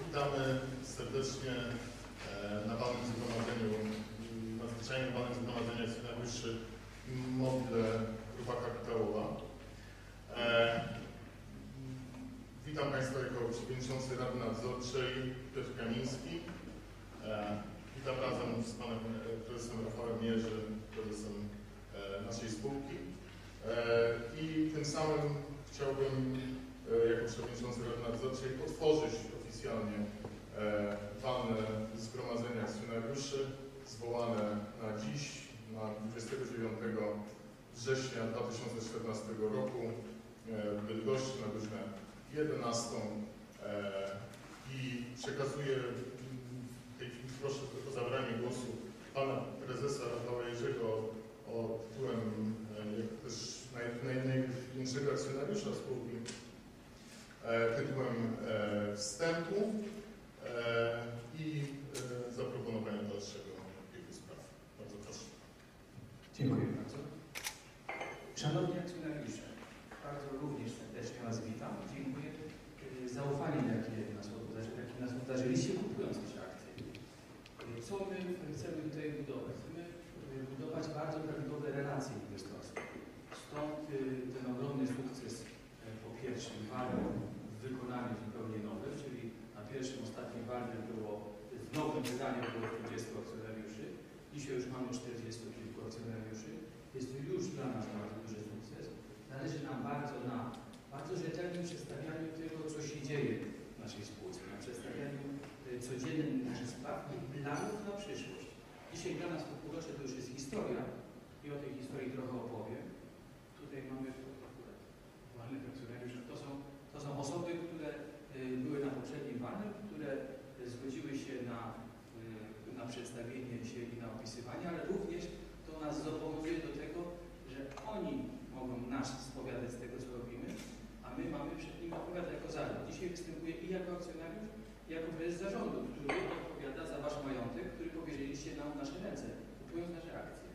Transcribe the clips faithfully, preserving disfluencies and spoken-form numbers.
Witamy serdecznie na walnym zgromadzeniu, nadzwyczajnym walnym zgromadzeniu akcjonariuszy Mobile Grupa Kapitałowa. Witam Państwa jako przewodniczący Rady Nadzorczej Piotr Kamiński. Witam razem z Panem Prezesem Rafałem Jerzym, prezesem naszej spółki. I tym samym chciałbym jako przewodniczący Rady Nadzorczej otworzyć oficjalnie walne zgromadzenie akcjonariuszy zwołane na dziś, na dwudziestego dziewiątego września dwa tysiące czternastego roku w Bydgoszczy na godzinę jedenastą. I przekazuję w tej chwili, proszę o zabranie głosu Pana Prezesa Rafała Jerzego o tytułem jak też naj, naj, największego akcjonariusza spółki, tytułem wstępu i zaproponowania dalszego biegu spraw. Bardzo proszę. Dziękuję bardzo. Szanowni akcjonariusze, bardzo również serdecznie Was witam. Dziękuję za zaufanie, jakie nas, jakie nas obdarzyliście, kupując nasze akcje. Co my chcemy tutaj budować? Chcemy budować bardzo prawidłowe relacje inwestorskie. Stąd ten ogromny sukces po pierwszym walnym w wykonaniu zupełnie nowym, czyli na pierwszym, ostatnim walnym było, w nowym wydaniu było dwudziestu akcjonariuszy. Dzisiaj już mamy czterdziestu kilku akcjonariuszy. Jest to już dla nas bardzo duży sukces. Zależy nam bardzo na bardzo rzetelnym przedstawianiu tego, co się dzieje w naszej spółce, na przedstawianiu codziennym naszych spraw i planów na przyszłość. Dzisiaj dla nas po półrocze to już jest historia i o tej historii trochę opowiem. Tutaj mamy walnych akcjonariuszy. To są, to są osoby, które były na poprzednim walnym, które zgodziły się na, na przedstawienie się i na opisywanie, ale również to nas zobowiązuje do tego, że oni mogą nas spowiadać z tego, co robimy, a my mamy przed nimi odpowiadać jako zarząd. Dzisiaj występuję i jako akcjonariusz, i jako prezes zarządu, który odpowiada za Wasz majątek, który powierzyliście nam w nasze ręce, kupując nasze akcje.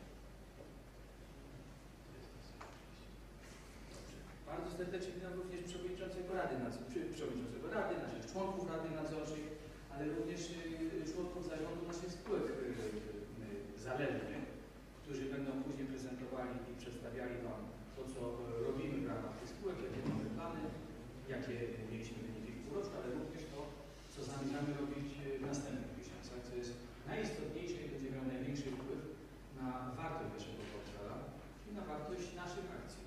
Bardzo serdecznie witam również przewodniczącego Rady, przewodniczącego Rady, naszych członków Rady Nadzorczej, ale również członków zarządu naszych spółek zależnych, którzy będą później prezentowali i przedstawiali Wam to, co robimy w ramach tych spółek, jakie mamy plany, jakie mieliśmy wyniki w półroczu, ale również to, co zamierzamy robić w następnych miesiącach, co jest najistotniejsze i będzie miało największy wpływ na wartość Waszego portfela i na wartość naszych akcji.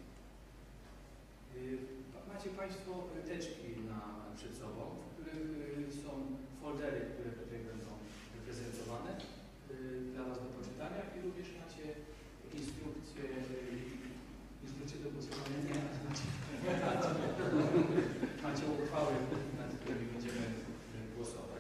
Macie Państwo teczki na, przed sobą, w których są foldery, które tutaj będą prezentowane dla Was do poczytania i również macie instrukcje, instrukcje do głosowania, nie, macie, macie, macie uchwały, nad którymi będziemy głosować.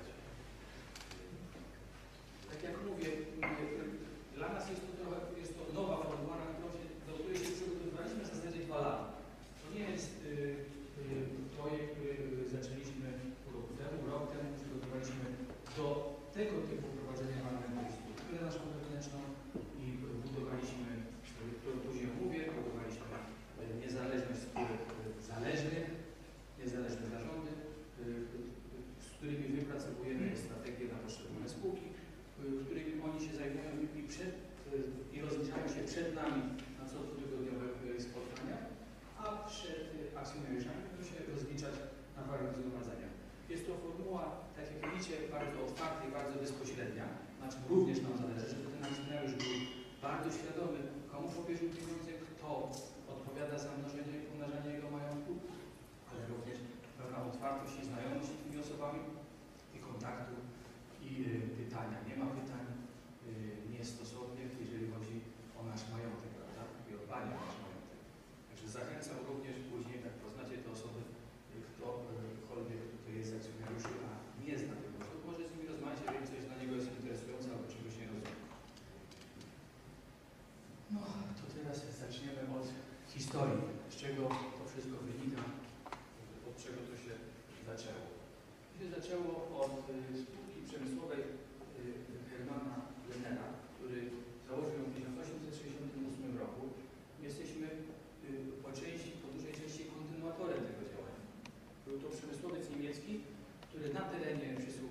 Tak jak mówię, dla nas jest to trochę, jest to nowa formuła, na którą się, do której się przygotowywaliśmy w zasadzie dwa lata. To nie jest y, y, projekt, który zaczęliśmy pół roku temu, rok temu przygotowaliśmy do tego typu prowadzenia walnego strukturę naszą wewnętrzną i budowaliśmy, którą później mówię, budowaliśmy niezależność spółek zależnych, niezależne zarządy, z którymi wypracowujemy strategię na poszczególne spółki, którymi oni się zajmują i, przed, i rozliczają się przed nami na co dwutygodniowych spotkaniach, a przed akcjonariuszami będą się rozliczać na walnych zgromadzeniach. Jest to formuła, tak jak widzicie, bardzo otwarta i bardzo bezpośrednia, na czym również nam zależy, żeby ten akcjonariusz był bardzo świadomy, komu powierzył pieniądze, kto odpowiada za mnożenie i pomnażanie jego majątku, ale również pewna otwartość i znajomość z tymi osobami i kontaktu i y, pytania. Nie ma pytań y, niestosownych, jeżeli chodzi o nasz majątek, prawda? I o dbanie o nasz majątek. Także zachęcam również później, jak poznacie te osoby, ktokolwiek tutaj jest akcjonariuszy, a nie zna tego osób, może z nimi rozmawiać, jeżeli coś dla niego jest interesujące albo czegoś nie rozumie. No, to teraz zaczniemy od historii, z czego to wszystko wynika, od czego to się zaczęło. To się zaczęło od y, spółki przemysłowej y, Hermana Lennera, który założył ją w tysiąc osiemset sześćdziesiątym ósmym roku. Jesteśmy y, po części, po dużej części kontynuatorem tego działania. Był to przemysłowiec niemiecki, który na terenie przysługuje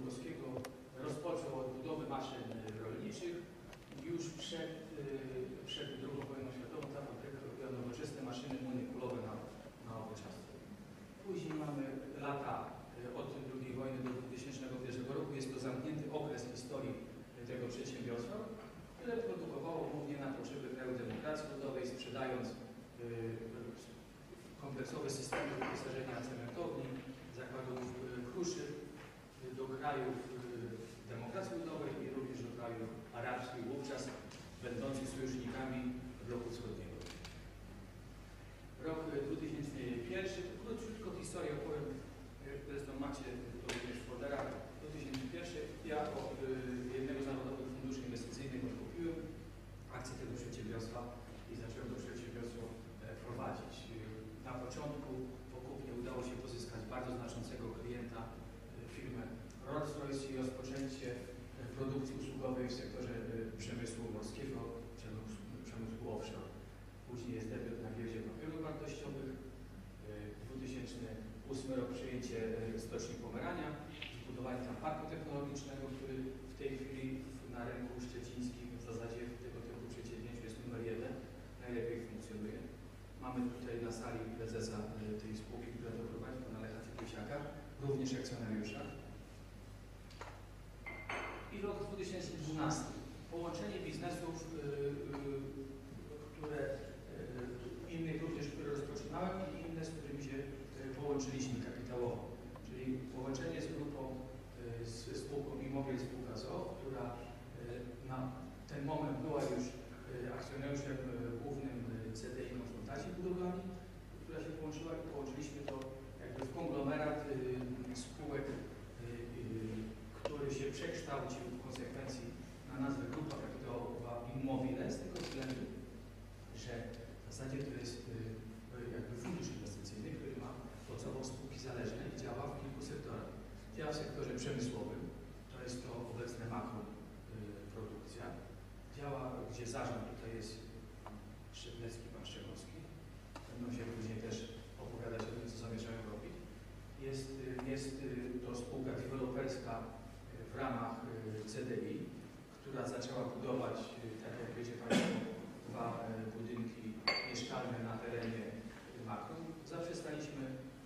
które produkowało głównie na potrzeby kraju demokracji ludowej, sprzedając kompleksowe systemy wyposażenia cementowni, zakładów kruszy do krajów demokracji ludowej i również do krajów arabskich, wówczas będących sojusznikami bloku wschodniego. Rok dwa tysiące pierwszy, króciutko historię opowiem, zresztą macie to również w folderach. dwa tysiące pierwszy ja od jednego z Narodowych Funduszy Inwestycyjnych odkupiłem akcje tego przedsiębiorstwa i zacząłem to przedsiębiorstwo prowadzić. Na początku po kupnie udało się pozyskać bardzo znaczącego klienta, firmę Rolls-Royce i rozpoczęcie produkcji usługowej w sektorze przemysłu morskiego, przemysłu, przemysłu offshore. Później jest debiut na giełdzie papierów wartościowych. dwa tysiące ósmy rok przyjęcie Stoczni Pomerania, zbudowanie tam parku technologicznego, który w tej chwili na rynku szczecińskim w zasadzie w tego typu przedsięwzięciu jest numer jeden, najlepiej funkcjonuje. Mamy tutaj na sali prezesa tej spółki, która to prowadzi, pana Lecha Cykusiaka, również akcjonariusza. I rok dwa tysiące dwunasty. Połączenie biznesów, które innych również, które rozpoczynałem i inne, z którymi się połączyliśmy kapitałowo. Czyli połączenie z grupą, z spółką Immobil Spółka z o o, która na ten moment była już akcjonariuszem głównym C D I Konsultacji Budowlanej, która się połączyła i połączyliśmy to jakby w konglomerat spółek, który się przekształcił w konsekwencji na nazwę Grupa Kapitałowa Immobile z tego względu, że w zasadzie to jest jakby fundusz inwestycyjny, który ma podstawą spółki zależne i działa w kilku sektorach. Działa w sektorze przemysłowym, to jest to obecne makro produkcja. Działa, gdzie zarząd tutaj jest Szydlecki, pan Szczegowski. Będą się później też opowiadać o tym, co zamierzają robić. Jest, jest to spółka deweloperska w ramach C D I, która zaczęła budować, tak jak wiecie Państwo, dwa budynki mieszkalne na terenie makro. Zaprzestaliśmy,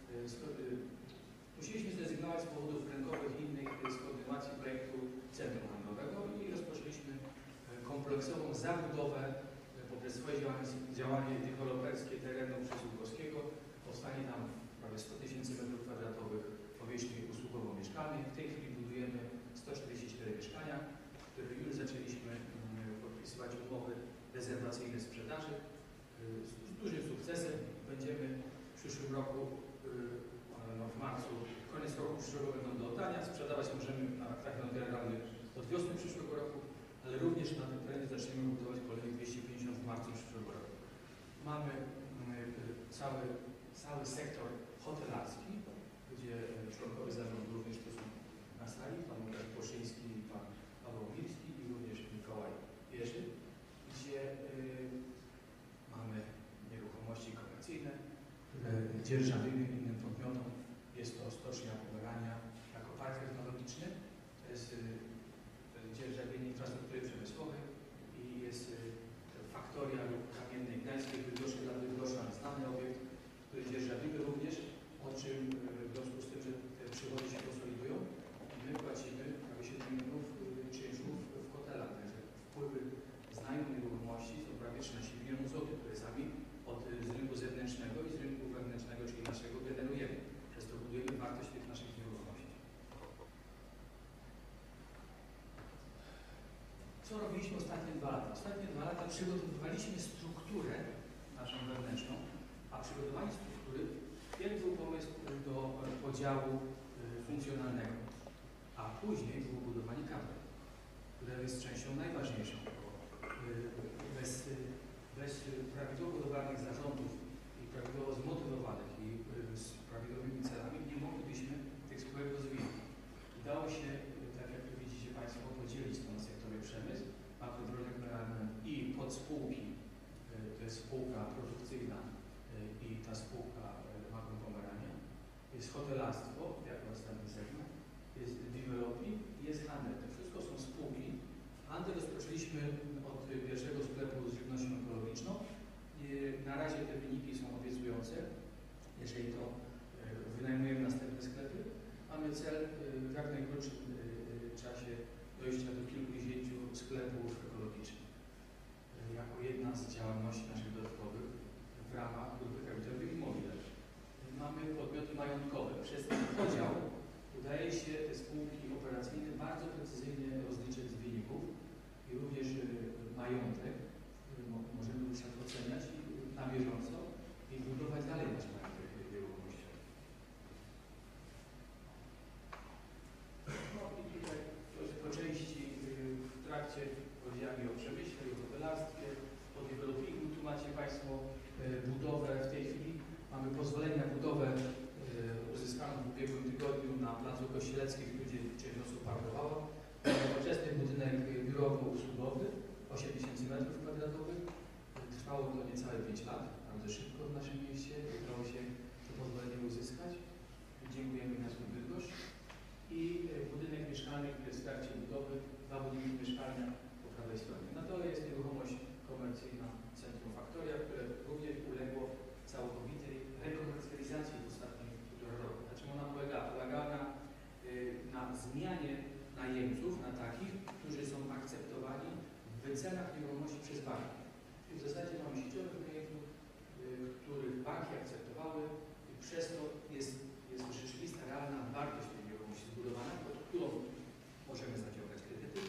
musieliśmy zrezygnować z powodów rynkowych i innych z kontynuacji projektu centrum handlowego i rozpoczęliśmy kompleksową zabudowę poprzez swoje działanie, działanie deweloperskie terenu Przesułkowskiego. Powstanie tam prawie sto tysięcy metrów kwadratowych powierzchni usługowo-mieszkalnej. W tej chwili budujemy sto czterdzieści cztery mieszkania, które już zaczęliśmy podpisywać umowy rezerwacyjne sprzedaży. Z, z dużym sukcesem będziemy w przyszłym roku, no w marcu, koniec roku przyszłego będą do oddania. Sprzedawać możemy na aktach notarialnych od wiosny przyszłego roku, ale również na tym terenie zaczniemy budować kolejnych dwieście pięćdziesiąt w marcu przyszłego roku. Mamy cały, cały sektor hotelarski, gdzie członkowie zarządu również tu są na sali, pan Łukasz Płoszyński, pan Paweł Milski i również Mikołaj Jerzy, gdzie y, mamy nieruchomości komercyjne, które dzierżawimy innym podmiotom. Jest to Stocznia Pomerania jako park technologiczny, to jest y, dzierżawienie infrastruktury przemysłowej i jest y, faktoria kamiennej gdańskiej Bydgoszczy dla Bydgoszcza, znany obiekt, który dzierżawimy również, o czym y, w związku z tym, że te przychody się konsolidują, my płacimy prawie siedem milionów czynszów w hotelach, także wpływy z najmu nieruchomości są prawie trzynaście milionów złotych, które sami od, z rynku zewnętrznego i z rynku wewnętrznego, czyli naszego, generujemy. Przez to budujemy wartość tych naszych nieruchomości. Co robiliśmy ostatnie dwa lata? Ostatnie dwa lata przygotowywaliśmy strukturę naszą wewnętrzną, a przygotowanie struktury pierwszy był pomysł do podziału funkcjonalnego, a później było budowanie kadry, które jest częścią najważniejszą. Bez, bez prawidłowo budowanych zarządów i prawidłowo zmotywowanych i z prawidłowymi celami nie moglibyśmy tych spółek rozwijać. Udało się, tak jak tu widzicie Państwo, podzielić to na sektory przemysł, makrodronek i podspółki, to jest spółka produkcyjna i ta spółka Makro Pomerania, jest hotelarstwo, jako następny segment, jest developing i jest handel. To wszystko są spółki. Handel rozpoczęliśmy od pierwszego sklepu z żywnością ekologiczną. Na razie te wyniki są obiecujące. Jeżeli to wynajmujemy następne sklepy, mamy cel w jak najkrótszym czasie dojścia do kilkudziesięciu sklepów ekologicznych. jako jedna z działalności naszych dodatkowych w ramach grupy kapitałowej Immowile. Mamy podmioty majątkowe. Przez ten podział udaje się te spółki operacyjne bardzo precyzyjnie rozliczyć z wyników i również y, majątek, który mo możemy już tak oceniać i, na bieżąco i budować dalej nasz majątek nieruchomościowy. No i tutaj po części y, w trakcie powiedziałem o przemyśle, i o hotelarstwie, o developingu. Tu macie Państwo y, budowę w tej chwili. Mamy pozwolenie na budowę y, uzyskaną w ubiegłym tygodniu na Placu Kościeleckim, gdzie część osób parkowała. Nowoczesny budynek biurowo-usługowy, osiem tysięcy metrów kwadratowych. Trwało to niecałe pięć lat, bardzo szybko w naszym mieście. Udało się to pozwolenie uzyskać. Dziękujemy miastu Bydgoszcz. I budynek mieszkalny, który jest w trakcie budowy, dwa budynki mieszkalne po prawej stronie. No to jest nieruchomość komercyjna Centrum Faktoria, które również uległo całkowitej rekomercjalizacji w ostatnich półtora roku. Na czym ona polega? Polega na, na zmianie najemców na takich, którzy są akceptowani w wycenach nieruchomości przez banki. I w zasadzie mamy sieciowych najemców, których banki akceptowały i przez to jest, jest rzeczywista, realna wartość tej nieruchomości zbudowana, pod którą możemy zaciągać kredyty.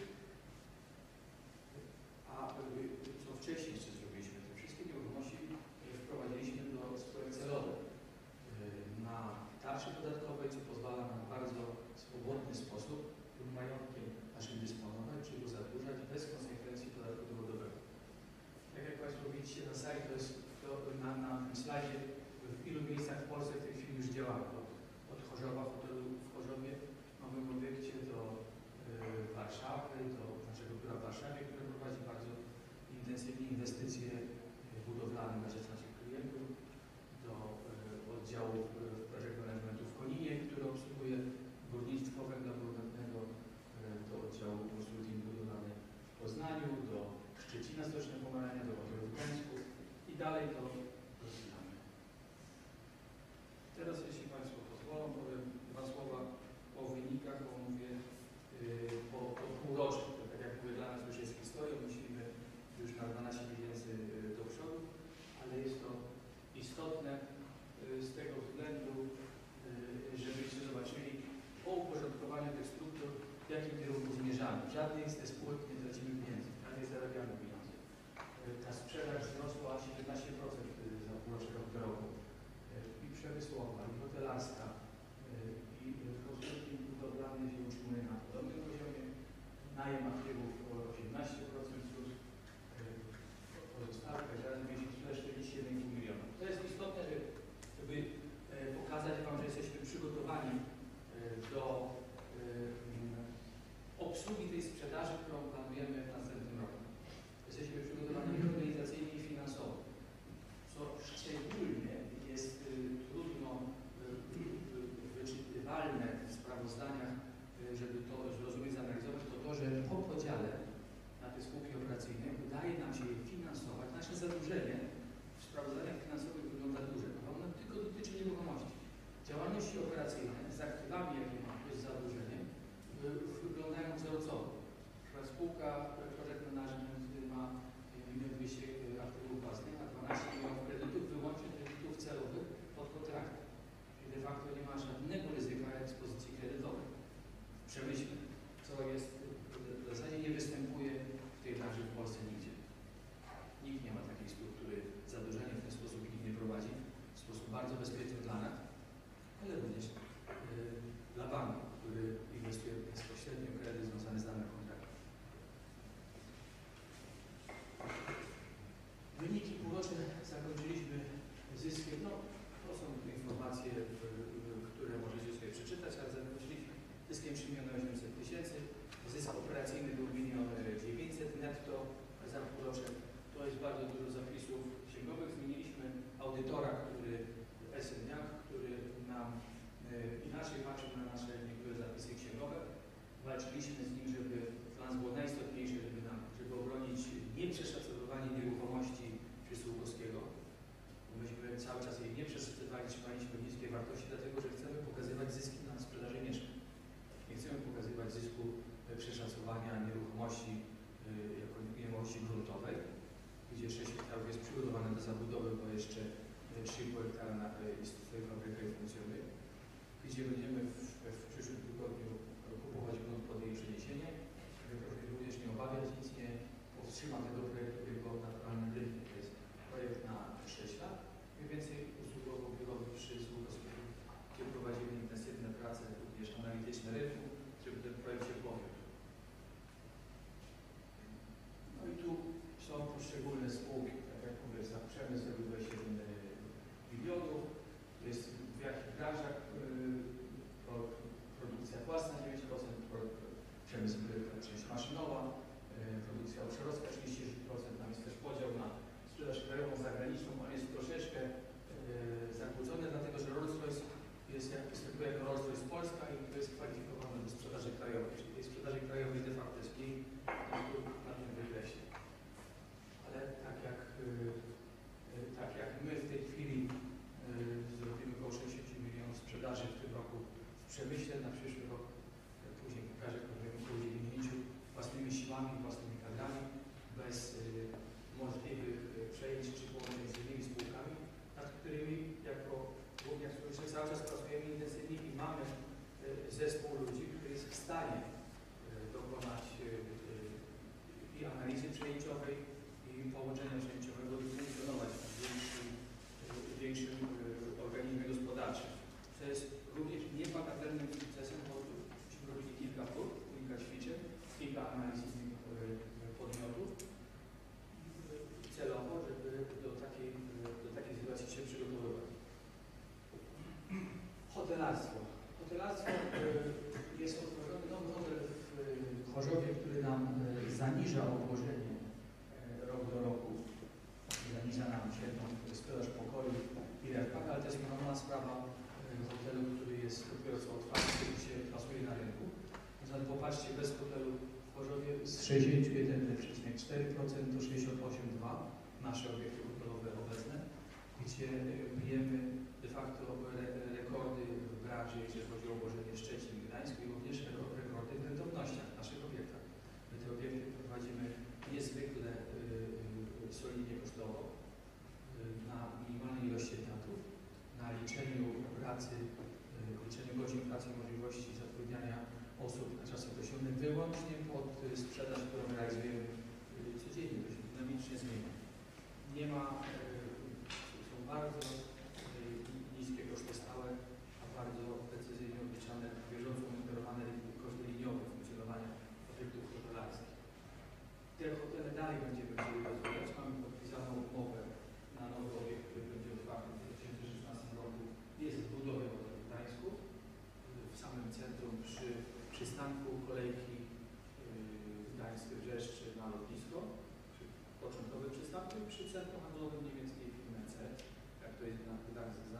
A co wcześniej jeszcze zrobiliśmy, te wszystkie nieruchomości wprowadziliśmy do spółek celowych na tarczy podatkowej, co pozwala nam w bardzo swobodny sposób tym majątkiem naszym dysponować, czy go zadłużać bez konsekwencji podatku dochodowego. Tak jak Państwo widzicie na sali, to jest to na, na tym slajdzie, w ilu miejscach w Polsce w tej chwili już działamy. Od, od Chorzowa, hotelu w Chorzowie, mamy w obiekcie do y, Warszawy, do naszego biura w Warszawie, które prowadzi bardzo intensywnie inwestycje budowlane na rzecz naszych klientów, do y, oddziału y, project managementu w Koninie, który obsługuje górnictwo węgla brunatnego, y, do oddziału konsulting budowlany w Poznaniu, do Szczecina, Stocznia Pomerania, do hotelu w Gdańsku i dalej to rozwijamy. Teraz, jeśli Państwo pozwolą, powiem dwa słowa o wynikach, bo mówię yy, po, po półroczu. To, tak jak mówię, dla nas już jest historią, myślimy już na dwanaście miesięcy yy, do przodu, ale jest to istotne yy, z tego względu, yy, żebyście zobaczyli po uporządkowaniu tych struktur, w jakim kierunku zmierzamy. W żadnej z tych spółek nie tracimy pieniędzy, w każdej zarabiamy pieniądze. Yy, ta sprzedaż wzrosła siedemnaście procent za półrocze tego roku. I przemysłowa, i hotelarska, i konsulting budowlany się utrzymuje na podobnym poziomie. Najem aktywów o osiemnaście procent plus pozostałe każdy miesiąc czterdzieści jeden i pół miliona. To jest istotne, żeby pokazać Wam, że jesteśmy przygotowani do obsługi tej sprzedaży, którą planujemy w stanie y, dokonać y, y, i analizy przejęciowej, i połączenia przejęciowego, by funkcjonować w większym, y, większym y, organizmie gospodarczym. To jest również niebagatelnym sukcesem, bo myśmy robili kilka prób, kilka ćwiczeń, kilka analiz y, podmiotów celowo, żeby do takiej, do takiej sytuacji się przygotowywać. Hotelarstwo. Hotelarstwo y, jest otworzony nowy hotel w Chorzowie, który nam y, zaniża obłożenie y, rok do roku. Zaniża nam średnią sprzedaż pokoju i rewpach, ale to jest normalna sprawa y, hotelu, który jest dopiero co otwarty, który się plasuje na rynku. Zatem popatrzcie, bez hotelu w Chorzowie z sześćdziesiąt jeden przecinek cztery procent do sześćdziesiąt osiem przecinek dwa procent nasze obiekty hotelowe obecne, gdzie bijemy de facto re, rekordy w branży, jeżeli chodzi o obłożenie Szczecin i Gdańsk, i również rekordy w rentownościach w naszych obiektach. My te obiekty prowadzimy niezwykle y, solidnie kosztowo, y, na minimalnej ilości etatów, na liczeniu pracy, y, liczeniu godzin pracy i możliwości zatrudniania osób na czas określony wyłącznie pod y, sprzedaż, którą realizujemy y, codziennie. To się dynamicznie zmienia. Nie ma, y, są bardzo y, niskie koszty stałe, a bardzo precyzyjnie obliczane, bieżąco monitorowane koszty liniowe funkcjonowania obiektów hotelarskich. Te hotele dalej będziemy chcieli rozwijać. Mamy podpisaną umowę na nowy obiekt, który będzie otwarty w dwa tysiące szesnastym roku. Jest w budowie hotelu w Gdańsku, w samym centrum przy przystanku kolejki yy, Gdańsk-Brzeszczy na lotnisko, przy początkowym przystanku i przy centrum handlowym niemieckiej firmy C, jak to jest na Gdańsk